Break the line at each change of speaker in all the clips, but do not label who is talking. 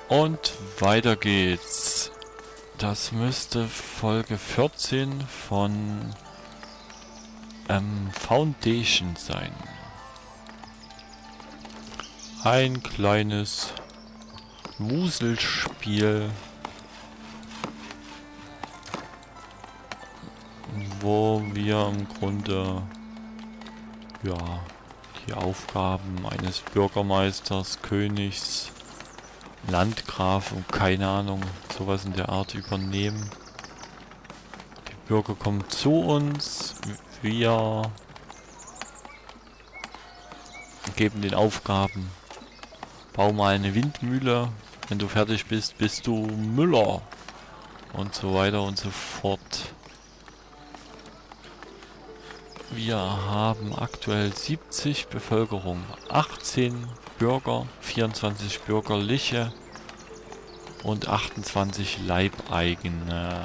Und weiter geht's. Das müsste Folge 14 von Foundation sein. Ein kleines Wuselspiel, wo wir im Grunde ja die Aufgaben eines Bürgermeisters, Königs, Landgraf und keine Ahnung, sowas in der Art übernehmen. Die Bürger kommen zu uns, wir geben den Aufgaben. Bau mal eine Windmühle, wenn du fertig bist, bist du Müller und so weiter und so fort. Wir haben aktuell 70 Bevölkerung, 18 Bürger, 24 Bürgerliche und 28 Leibeigene.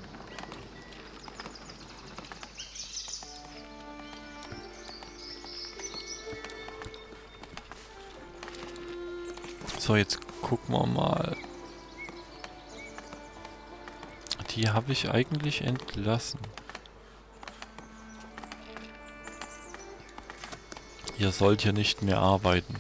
So, jetzt gucken wir mal. Die habe ich eigentlich entlassen. Ihr sollt hier nicht mehr arbeiten.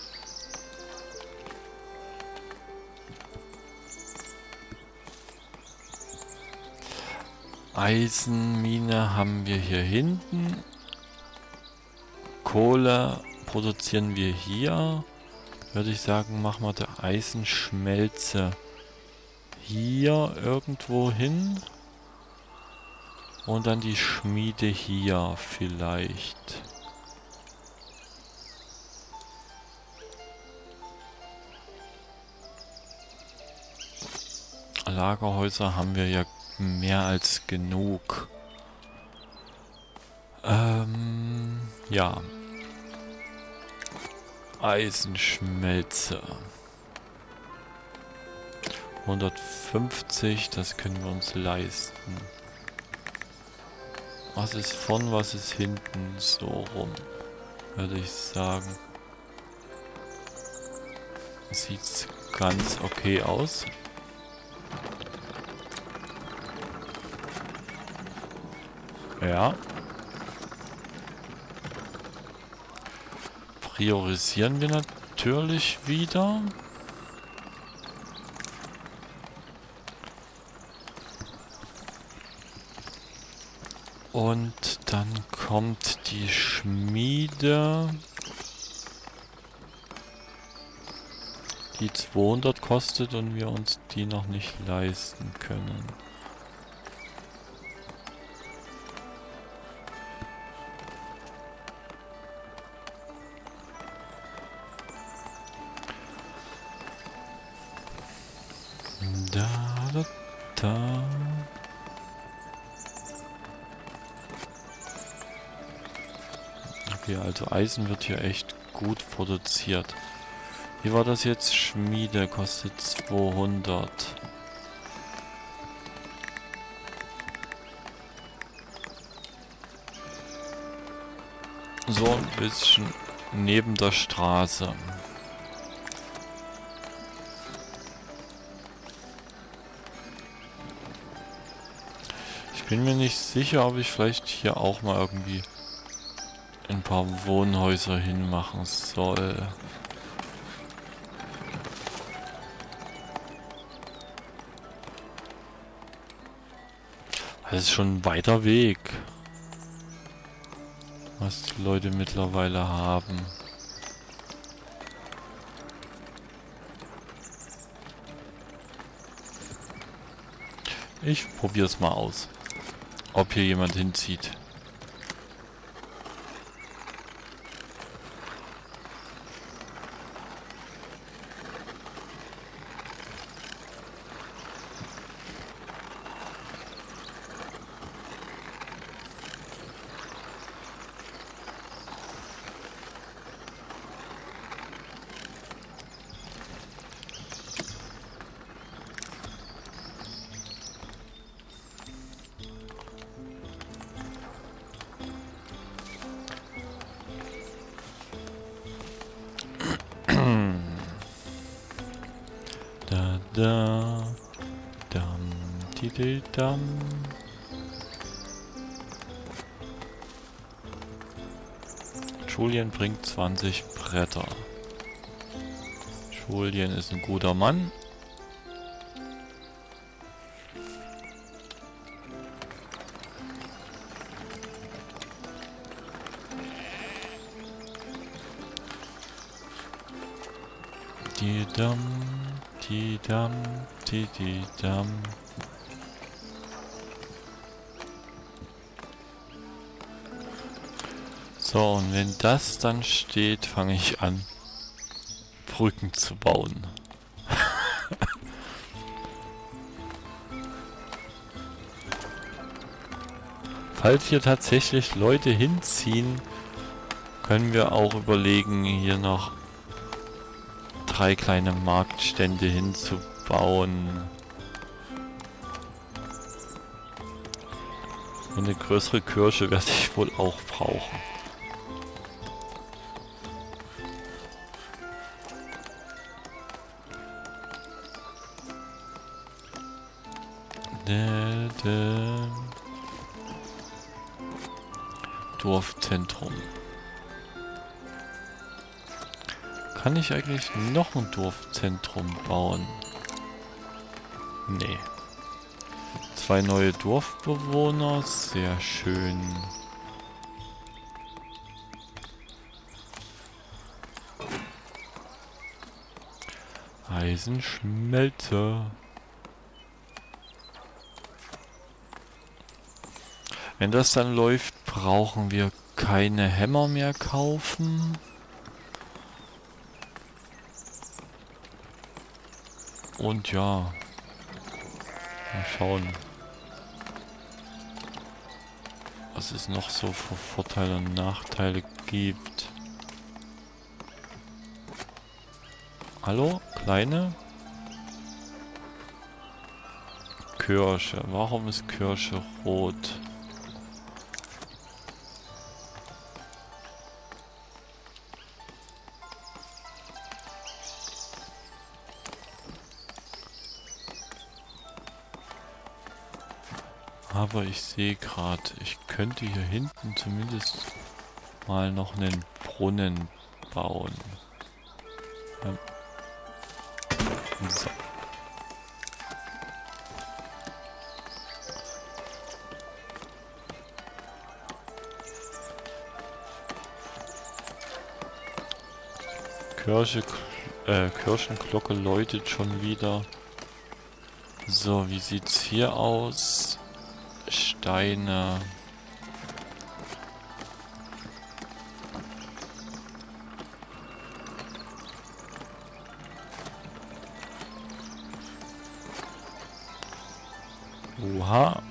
Eisenmine haben wir hier hinten. Kohle produzieren wir hier. Würde ich sagen, machen wir der Eisenschmelze hier irgendwo hin. Und dann die Schmiede hier vielleicht. Lagerhäuser haben wir ja mehr als genug. Ja. Eisenschmelze. 150, das können wir uns leisten. Was ist vorn, was ist hinten? So rum, würde ich sagen. Sieht ganz okay aus. Ja. Priorisieren wir natürlich wieder. Und dann kommt die Schmiede, die 200 kostet und wir uns die noch nicht leisten können. Da. Okay, also Eisen wird hier echt gut produziert. Wie war das jetzt? Schmiede kostet 200. So ein bisschen neben der Straße. Ich bin mir nicht sicher, ob ich vielleicht hier auch mal irgendwie ein paar Wohnhäuser hinmachen soll. Das ist schon ein weiter Weg, was die Leute mittlerweile haben. Ich probiere es mal aus, ob hier jemand hinzieht. Da da. Dam, dididam. Julian bringt 20 Bretter. Julian ist ein guter Mann. Didam, didam, dididam. So, und wenn das dann steht, fange ich an, Brücken zu bauen. Falls hier tatsächlich Leute hinziehen, können wir auch überlegen, hier noch 3 kleine Marktstände hinzubauen. Und eine größere Kirche werde ich wohl auch brauchen. Dorfzentrum. Kann ich eigentlich noch ein Dorfzentrum bauen? Nee. 2 neue Dorfbewohner, sehr schön. Eisenschmelze. Wenn das dann läuft, brauchen wir keine Hämmer mehr kaufen. Und ja, mal schauen, was es noch so für Vorteile und Nachteile gibt. Hallo, Kleine? Kirsche. Warum ist Kirsche rot? Aber ich sehe gerade, ich könnte hier hinten zumindest mal noch einen Brunnen bauen. Ja. So. Kirchenglocke läutet schon wieder. So, wie sieht's hier aus? Steine. Oha.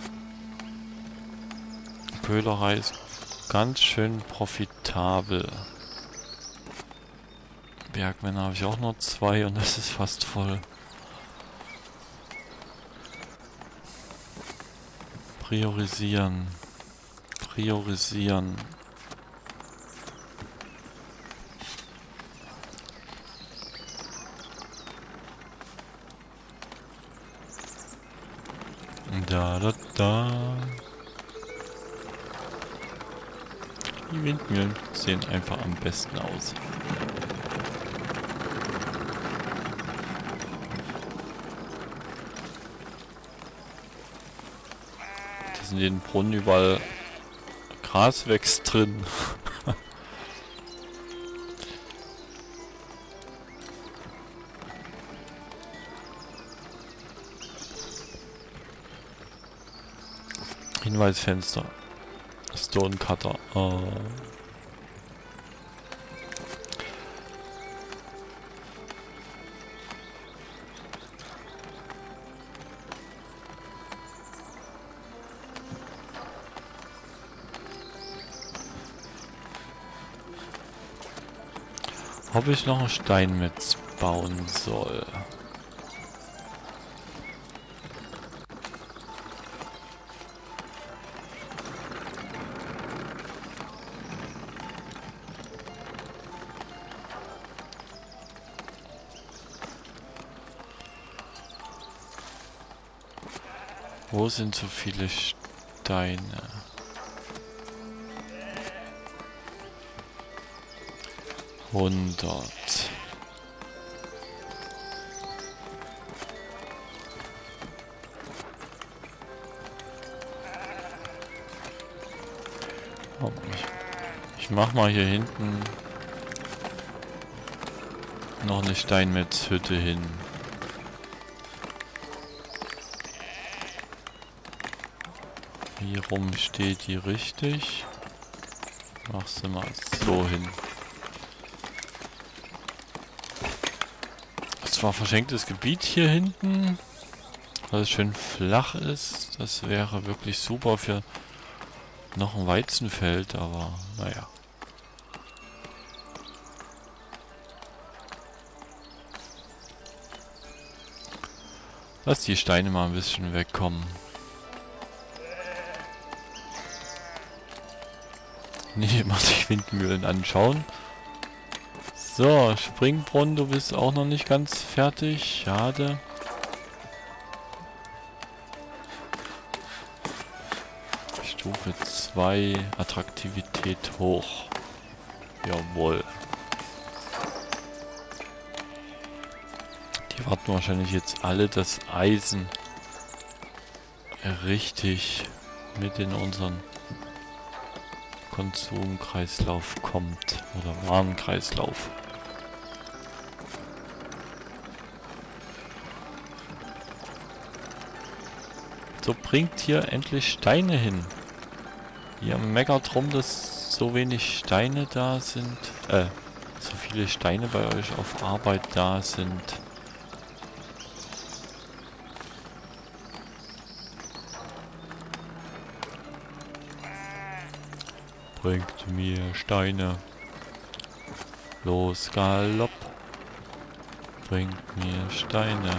Köhlerei ist ganz schön profitabel. Bergmänner habe ich auch nur 2 und das ist fast voll. Priorisieren. Priorisieren. Da, da, da. Die Windmühlen sehen einfach am besten aus. Das in den Brunnen überall Gras wächst drin. Hinweisfenster. Stonecutter. Oh. Ob ich noch ein Steinmetz bauen soll. Wo sind so viele Steine? Hundert. Oh, ich mach mal hier hinten noch eine Steinmetzhütte hin. Hier rum steht die richtig. Mach sie mal so hin. Das war verschenktes Gebiet hier hinten, weil es schön flach ist. Das wäre wirklich super für noch ein Weizenfeld, aber naja. Lass die Steine mal ein bisschen wegkommen. Nicht immer sich Windmühlen anschauen. So, Springbrunnen, du bist auch noch nicht ganz fertig. Schade. Stufe 2, Attraktivität hoch. Jawohl. Die warten wahrscheinlich jetzt alle, dass Eisen richtig mit in unseren Konsumkreislauf kommt. Oder Warenkreislauf. So, bringt hier endlich Steine hin. Ihr meckert drum, dass so wenig Steine da sind. So viele Steine bei euch auf Arbeit da sind. Bringt mir Steine. Los, Galopp. Bringt mir Steine.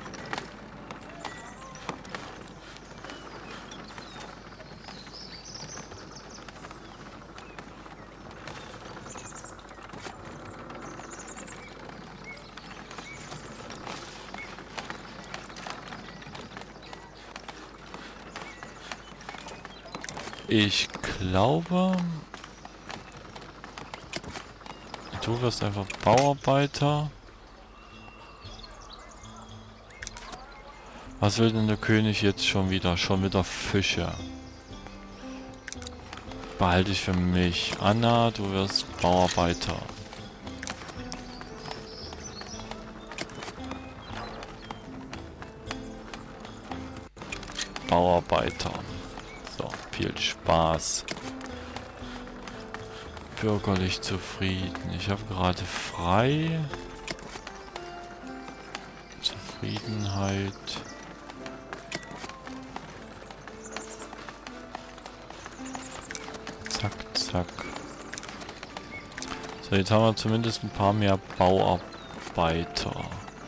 Ich glaube, du wirst einfach Bauarbeiter. Was will denn der König jetzt schon wieder? Schon wieder Fische. Behalte ich für mich. Anna, du wirst Bauarbeiter. Bauarbeiter. So, viel Spaß. Bürgerlich zufrieden. Ich habe gerade frei. Zufriedenheit. Zack, zack. So, jetzt haben wir zumindest ein paar mehr Bauarbeiter.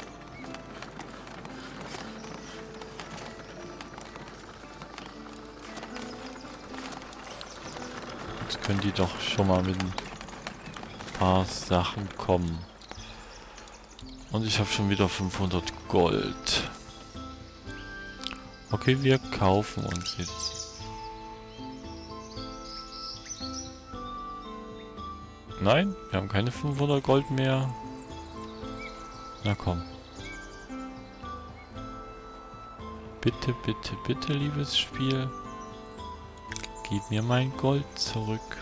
Können die doch schon mal mit ein paar Sachen kommen. Und ich habe schon wieder 500 Gold. Okay, wir kaufen uns jetzt. Nein, wir haben keine 500 Gold mehr. Na komm. Bitte, bitte, bitte, liebes Spiel. Gib mir mein Gold zurück,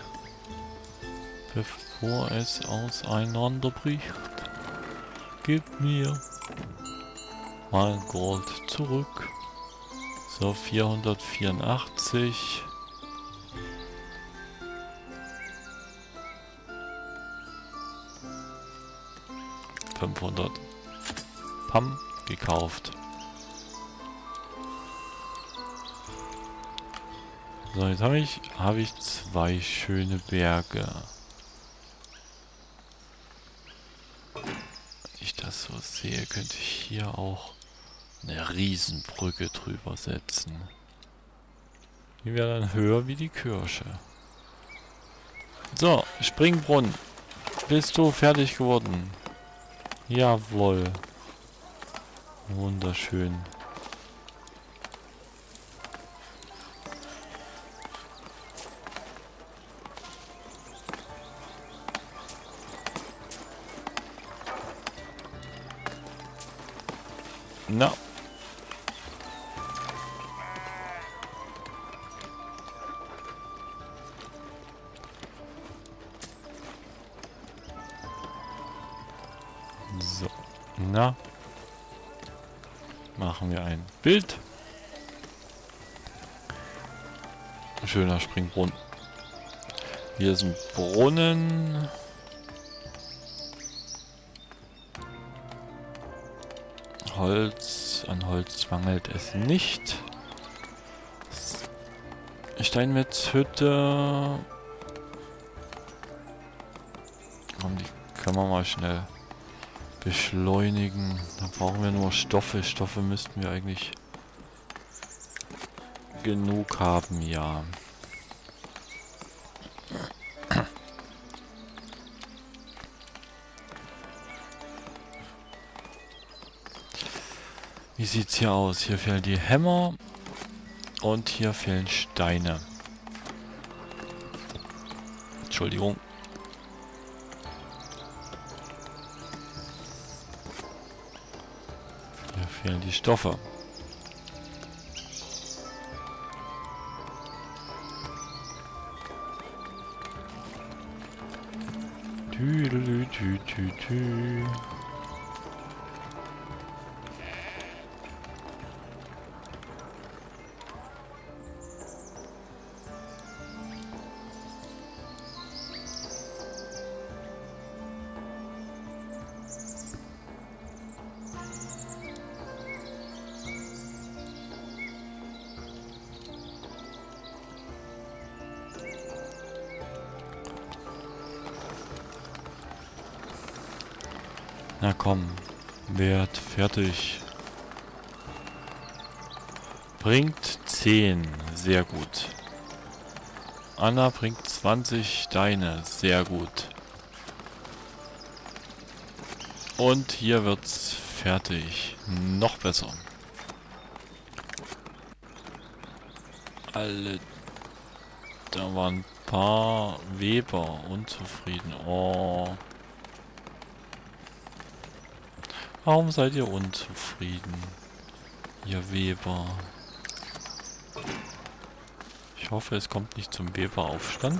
bevor es auseinanderbricht. Gib mir mein Gold zurück. So, 484. $500 Pam gekauft. So, jetzt habe ich zwei schöne Berge. Wenn ich das so sehe, könnte ich hier auch eine Riesenbrücke drüber setzen. Die wäre dann höher wie die Kirche. So, Springbrunnen. Bist du fertig geworden? Jawohl. Wunderschön. Na. So. Na. Machen wir ein Bild. Schöner Springbrunnen. Hier ist ein Brunnen. Holz. An Holz mangelt es nicht. Steinmetzhütte. Komm, die können wir mal schnell beschleunigen. Da brauchen wir nur Stoffe. Stoffe müssten wir eigentlich genug haben, ja. Wie sieht's hier aus? Hier fehlen die Hämmer und hier fehlen Steine. Entschuldigung. Hier fehlen die Stoffe. Tü. Na komm, werd fertig. Bringt 10, sehr gut. Anna bringt 20 Steine, sehr gut. Und hier wird's fertig. Noch besser. Alle, da waren ein paar Weber unzufrieden. Oh. Warum seid ihr unzufrieden, ihr Weber? Ich hoffe, es kommt nicht zum Weberaufstand.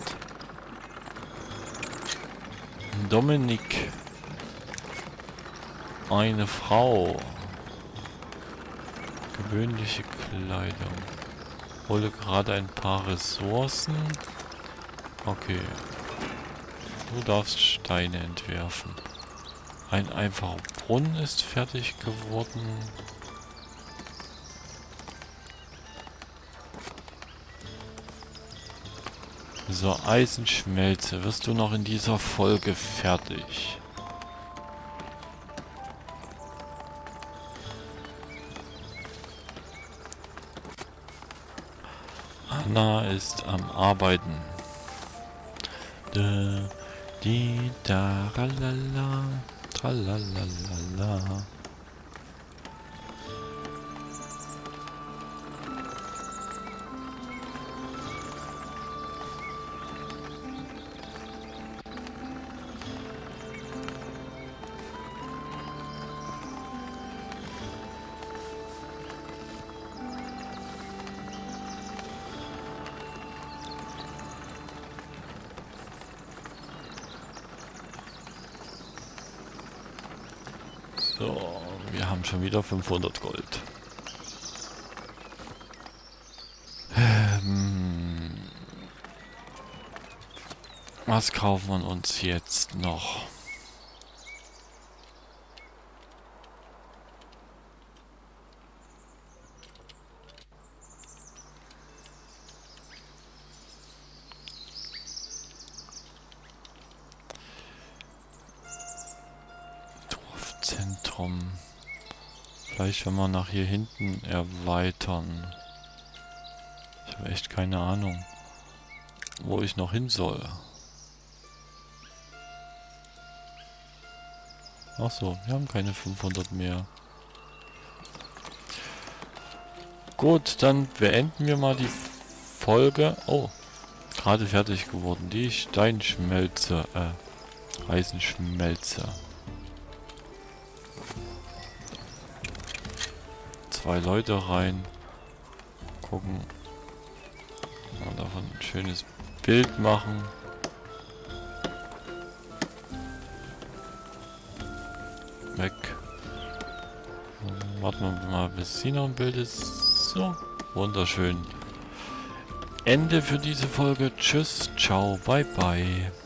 Dominik. Eine Frau. Gewöhnliche Kleidung. Hole gerade ein paar Ressourcen. Okay. Du darfst Steine entwerfen. Ein einfacher Brunnen ist fertig geworden. So, Eisenschmelze. Wirst du noch in dieser Folge fertig? Anna ist am Arbeiten. Die da ralala. Tralalala. So, wir haben schon wieder 500 Gold. Was kaufen wir uns jetzt noch? Dorfzentrum. Vielleicht wenn wir nach hier hinten erweitern. Ich habe echt keine Ahnung, wo ich noch hin soll. Ach so, wir haben keine 500 mehr. Gut, dann beenden wir mal die Folge. Oh, gerade fertig geworden. Die Steinschmelze, Eisenschmelze. 2 Leute rein. Gucken. Mal davon ein schönes Bild machen. Weg. Warten wir mal, bis sie noch ein Bild ist. So, wunderschön. Ende für diese Folge. Tschüss, ciao, bye bye.